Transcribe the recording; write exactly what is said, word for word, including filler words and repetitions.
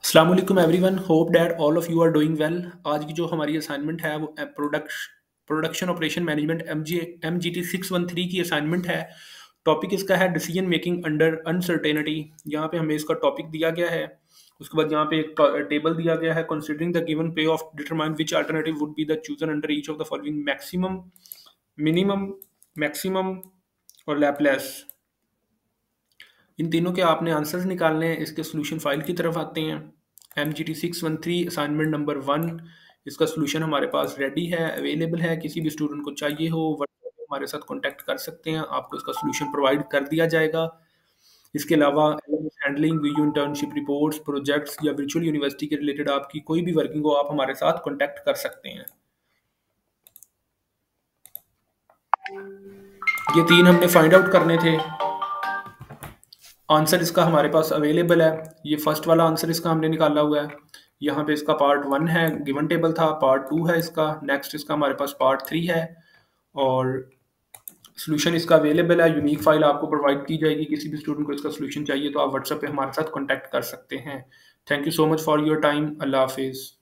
अस्सलाम वालेकुम everyone, hope that all of you are doing well. आज की जो हमारी असाइनमेंट है वो production production operation management M G M G T six one three की असाइनमेंट है। टॉपिक इसका है डिसीजन मेकिंग अंडर अनसर्टेनिटी। यहाँ पे हमें इसका टॉपिक दिया गया है। उसके बाद यहाँ पे एक टेबल दिया गया है। Considering the given pay of determine which alternative would be the chosen under each of the following maximum, minimum, maximum और लैपलेस। इन तीनों के आपने आंसर्स निकालने हैं। इसके सोल्यूशन फाइल की तरफ आते हैं। M G T six one three assignment number one, इसका सोल्यूशन हमारे पास रेडी है, अवेलेबल है। किसी भी स्टूडेंट को चाहिए हो व्हाट्सएप पे हमारे साथ कांटेक्ट कर सकते हैं, आपको इसका सोल्यूशन प्रोवाइड कर दिया जाएगा। इसके अलावा handling video internship reports, projects या वर्चुअल यूनिवर्सिटी के रिलेटेड आपकी कोई भी वर्किंग हो, आप हमारे साथ कांटेक्ट कर सकते हैं। ये तीन हमने फाइंड आउट करने थे। आंसर इसका हमारे पास अवेलेबल है। ये फर्स्ट वाला आंसर इसका हमने निकाला हुआ है। यहाँ पे इसका पार्ट वन है, गिवन टेबल था। पार्ट टू है इसका, नेक्स्ट इसका हमारे पास पार्ट थ्री है और सोल्यूशन इसका अवेलेबल है। यूनिक फाइल आपको प्रोवाइड की जाएगी। किसी भी स्टूडेंट को इसका सोल्यूशन चाहिए तो आप व्हाट्सएप पे हमारे साथ कॉन्टैक्ट कर सकते हैं। Thank you so much for your time. अल्लाह हाफिज़।